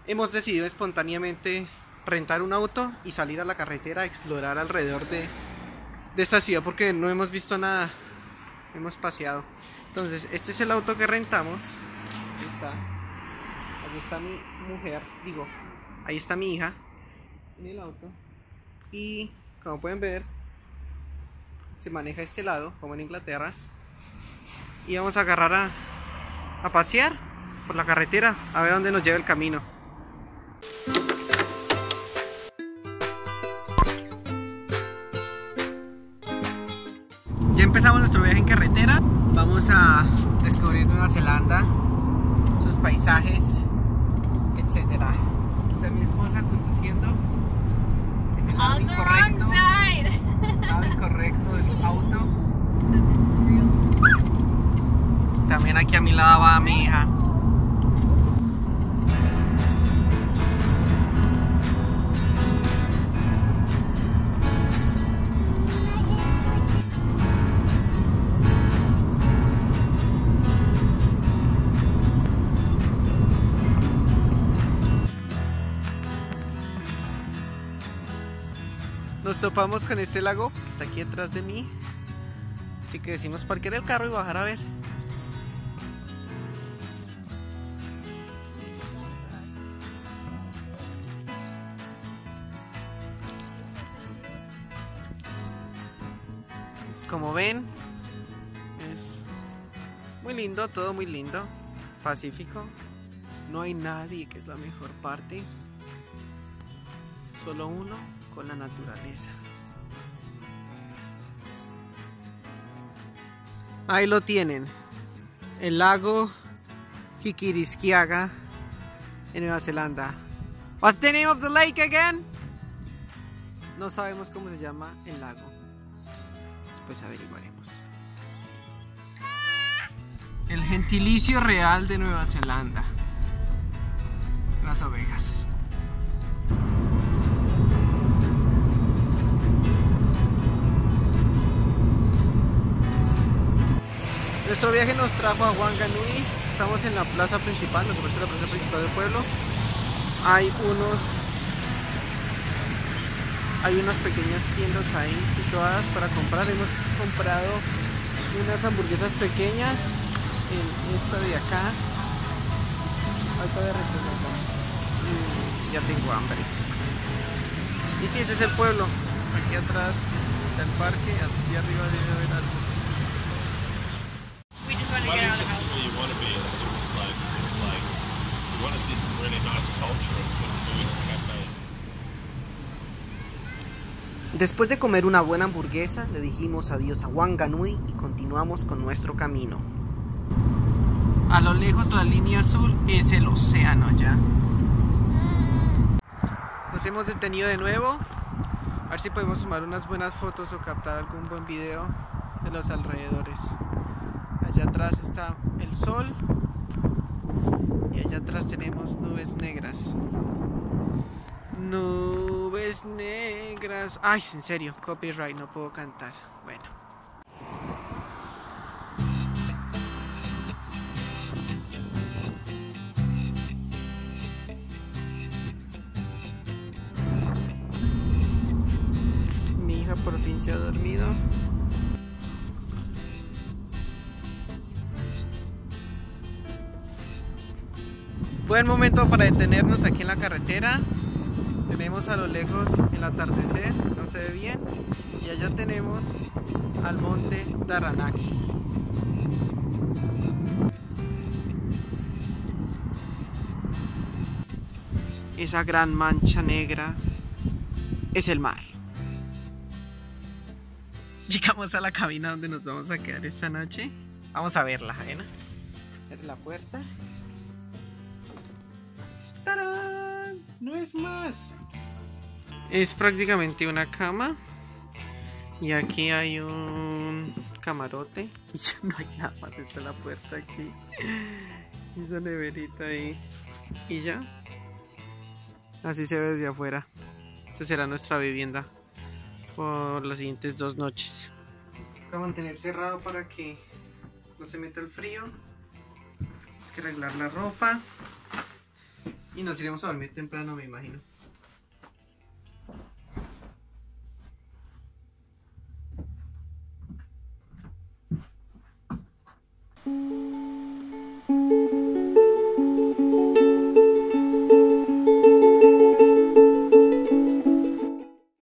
hemos decidido espontáneamente rentar un auto y salir a la carretera a explorar alrededor de esta ciudad porque no hemos visto nada, hemos paseado. Entonces este es el auto que rentamos. Aquí está mi mujer, digo, ahí está mi hija en el auto y como pueden ver se maneja este lado como en Inglaterra y vamos a agarrar a pasear por la carretera a ver dónde nos lleva el camino. Ya empezamos nuestro viaje en carretera, vamos a descubrir Nueva Zelanda, sus paisajes, etcétera. Aquí está mi esposa conduciendo en el lado incorrecto, del auto. También aquí a mi lado va mi hija. Nos topamos con este lago que está aquí detrás de mí, así que decidimos parquear el carro y bajar a ver. Como ven, es muy lindo, todo muy lindo, pacífico, no hay nadie, que es la mejor parte, solo uno con la naturaleza. Ahí lo tienen, el lago Qikirisquiaga en Nueva Zelanda. What's the name of the lake again? No sabemos cómo se llama el lago. Después averiguaremos. El gentilicio real de Nueva Zelanda: las ovejas. Nuestro viaje nos trajo a Wanganui. Estamos en la plaza principal, lo que parece la plaza principal del pueblo. Hay unas pequeñas tiendas ahí situadas para comprar. Hemos comprado unas hamburguesas pequeñas en esta de acá. Falta de recorrer. Ya tengo hambre. Y sí, este es el pueblo. Aquí atrás está el parque, aquí arriba debe haber algo. Wellington's where you want to be. It's like you want to see some really nice culture and good food and cafes. Después de comer una buena hamburguesa, le dijimos adiós a Wanganui y continuamos con nuestro camino. A lo lejos la línea azul es el océano ya. Nos hemos detenido de nuevo, a ver si podemos tomar unas buenas fotos o captar algún buen video de los alrededores. Allá atrás está el sol y allá atrás tenemos nubes negras. Nubes negras. Ay, en serio, copyright, no puedo cantar. Bueno. Mi hija por fin se ha dormido. Buen momento para detenernos aquí en la carretera. Tenemos a lo lejos el atardecer, no se ve bien, y allá tenemos al monte Taranaki. Esa gran mancha negra es el mar. Llegamos a la cabina donde nos vamos a quedar esta noche. Vamos a verla, ¿eh? Abre la puerta. ¡Tarán! No es más. Es prácticamente una cama. Y aquí hay un camarote. Y ya no hay nada más. Está la puerta aquí. Y esa neverita ahí. Y ya. Así se ve desde afuera. Esta será nuestra vivienda por las siguientes 2 noches. Toca mantener cerrado para que no se meta el frío. Hay que arreglar la ropa. Y nos iremos a dormir temprano, me imagino.